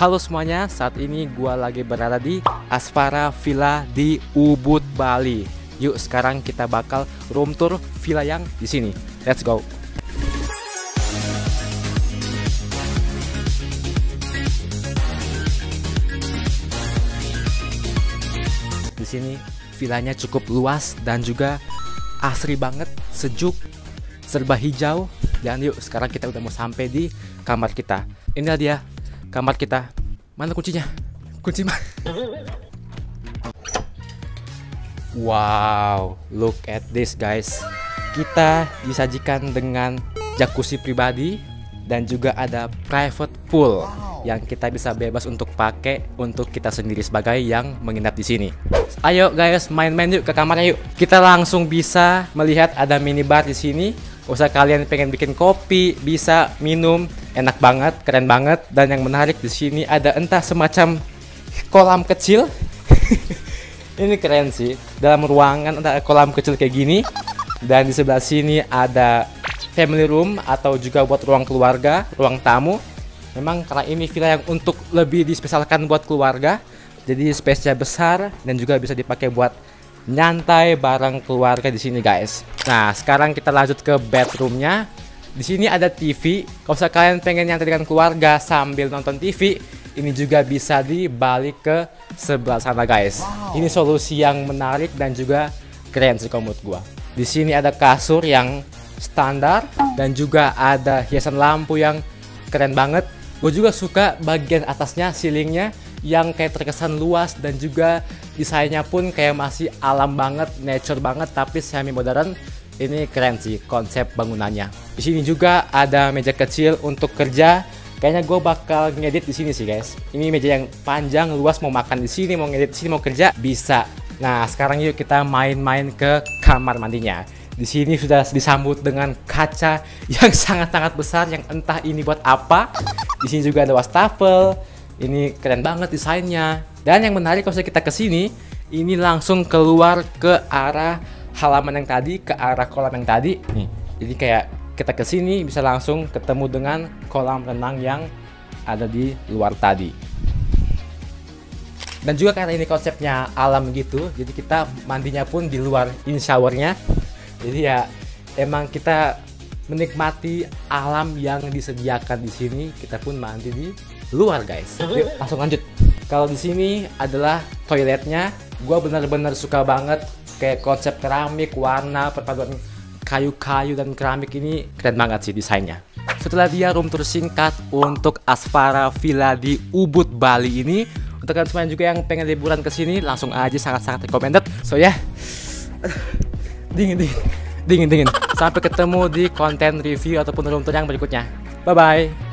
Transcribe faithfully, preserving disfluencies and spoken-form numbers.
Halo semuanya, saat ini gua lagi berada di Asfara Villa di Ubud, Bali. Yuk sekarang kita bakal room tour villa yang di sini. Let's go. Di sini villanya cukup luas dan juga asri banget, sejuk, serba hijau. Dan yuk sekarang kita udah mau sampai di kamar kita. Inilah dia kamar kita. Mana kuncinya? Kunci mana? Wow, look at this guys. Kita disajikan dengan jacuzzi pribadi dan juga ada private pool yang kita bisa bebas untuk pakai untuk kita sendiri sebagai yang menginap di sini. Ayo guys, main-main yuk ke kamarnya yuk. Kita langsung bisa melihat ada minibar di sini. Usah kalian pengen bikin kopi, bisa minum, enak banget, keren banget. Dan yang menarik di sini ada entah semacam kolam kecil. Ini keren sih. Dalam ruangan ada kolam kecil kayak gini. Dan di sebelah sini ada family room atau juga buat ruang keluarga, ruang tamu. Memang karena ini villa yang untuk lebih dispesialkan buat keluarga, jadi space-nya besar dan juga bisa dipakai buat nyantai bareng keluarga di sini guys. Nah, sekarang kita lanjut ke bedroomnya. Di sini ada T V. Kalau misalnya kalian pengen nyantai dengan keluarga sambil nonton T V, ini juga bisa dibalik ke sebelah sana guys. Wow. Ini solusi yang menarik dan juga keren sih kalau menurut gua. Di sini ada kasur yang standar dan juga ada hiasan lampu yang keren banget. Gue juga suka bagian atasnya, ceilingnya yang kayak terkesan luas dan juga desainnya pun kayak masih alam banget, nature banget tapi semi modern. Ini keren sih konsep bangunannya. Di sini juga ada meja kecil untuk kerja. Kayaknya gue bakal ngedit di sini sih guys. Ini meja yang panjang, luas, mau makan di sini, mau ngedit di sini, mau kerja bisa. Nah, sekarang yuk kita main-main ke kamar mandinya. Di sini sudah disambut dengan kaca yang sangat-sangat besar yang entah ini buat apa. Di sini juga ada wastafel. Ini keren banget desainnya. Dan yang menarik kalau kita ke sini, ini langsung keluar ke arah halaman yang tadi, ke arah kolam yang tadi. Nih, jadi kayak kita ke sini bisa langsung ketemu dengan kolam renang yang ada di luar tadi. Dan juga karena ini konsepnya alam gitu, jadi kita mandinya pun di luar in showernya. Jadi ya emang kita menikmati alam yang disediakan di sini, kita pun mandi di luar guys. Yuk langsung lanjut. Kalau di sini adalah toiletnya. Gua benar-benar suka banget kayak konsep keramik, warna, perpaduan kayu-kayu dan keramik ini keren banget sih desainnya. Setelah dia room tour singkat untuk Asfara Villa di Ubud, Bali ini, untuk kalian semua juga yang pengen liburan ke sini langsung aja, sangat-sangat recommended. So ya, yeah. dingin dingin dingin dingin. Sampai ketemu di konten review ataupun room tour yang berikutnya. Bye bye.